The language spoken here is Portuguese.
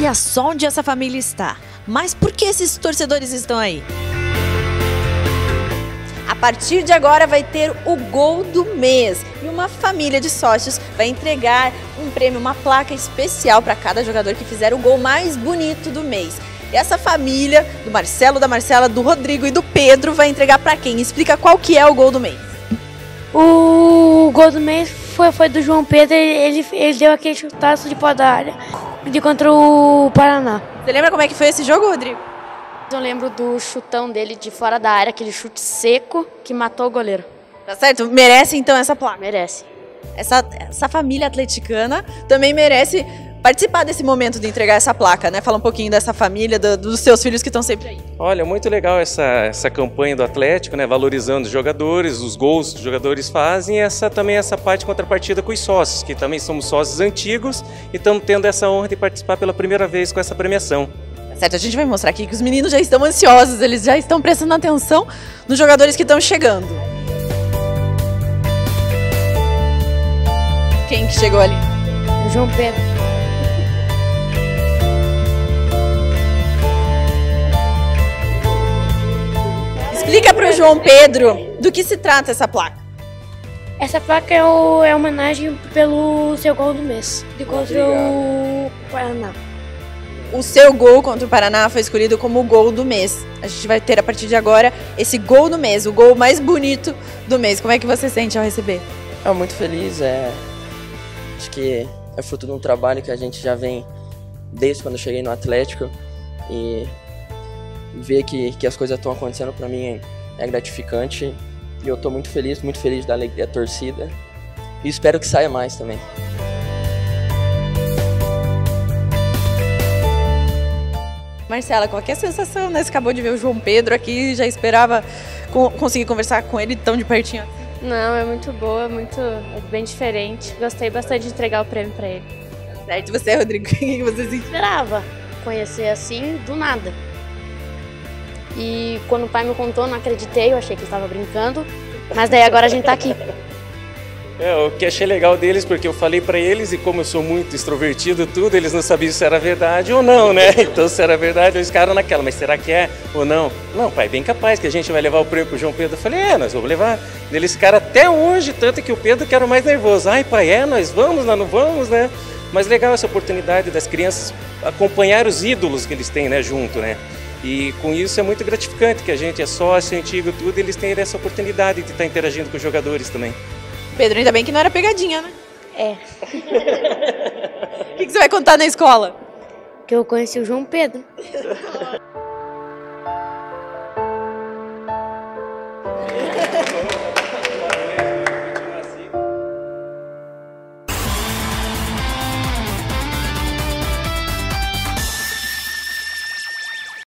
Olha só onde essa família está. Mas por que esses torcedores estão aí? A partir de agora vai ter o gol do mês e uma família de sócios vai entregar um prêmio, uma placa especial para cada jogador que fizer o gol mais bonito do mês. E essa família, do Marcelo, da Marcela, do Rodrigo e do Pedro, vai entregar para quem? Explica qual que é o gol do mês. O gol do mês foi do João Pedro, ele deu aquele chutaço de fora da área de contra o Paraná. Você lembra como é que foi esse jogo, Rodrigo? Eu lembro do chutão dele de fora da área, aquele chute seco que matou o goleiro. Tá certo? Merece então essa placa. Merece. Essa família atleticana também merece participar desse momento de entregar essa placa, né? Fala um pouquinho dessa família, dos seus filhos que estão sempre aí. Olha, muito legal essa campanha do Atlético, né? Valorizando os jogadores, os gols que os jogadores fazem e também essa parte de contrapartida com os sócios, que também somos sócios antigos e estamos tendo essa honra de participar pela primeira vez com essa premiação. Certo, a gente vai mostrar aqui que os meninos já estão ansiosos, eles já estão prestando atenção nos jogadores que estão chegando. Quem que chegou ali? O João Pedro. Explica para o João Pedro do que se trata essa placa. Essa placa é homenagem pelo seu gol do mês, de contra o Paraná. O seu gol contra o Paraná foi escolhido como o gol do mês. A gente vai ter a partir de agora esse gol do mês, o gol mais bonito do mês. Como é que você sente ao receber? Muito feliz, acho que é fruto de um trabalho que a gente já vem desde quando eu cheguei no Atlético e ver que as coisas estão acontecendo para mim é gratificante e eu estou muito feliz da alegria da torcida e espero que saia mais também. Marcela, qual que é a sensação, né? Você acabou de ver o João Pedro aqui, já esperava conseguir conversar com ele tão de pertinho? Não, é muito boa, é bem diferente. Gostei bastante de entregar o prêmio para ele. Certo, e você, Rodrigo, o que você sentiu? Esperava conhecer assim, do nada. E quando o pai me contou, não acreditei, eu achei que ele estava brincando. Mas daí agora a gente tá aqui. O que achei legal deles, porque eu falei para eles e como eu sou muito extrovertido tudo, eles não sabiam se era verdade ou não, né? Então se era verdade, eles ficaram naquela, mas será que é ou não? Não, pai, bem capaz que a gente vai levar o prêmio pro João Pedro. Eu falei, nós vamos levar. Eles ficaram até hoje, tanto que o Pedro que era o mais nervoso. Ai, pai, nós vamos, nós não vamos, né? Mas legal essa oportunidade das crianças acompanhar os ídolos que eles têm, né, junto, né? E com isso é muito gratificante, que a gente é sócio, antigo, tudo, e eles têm essa oportunidade de estar interagindo com os jogadores também. Pedro, ainda bem que não era pegadinha, né? É. O que você vai contar na escola? Que eu conheci o João Pedro.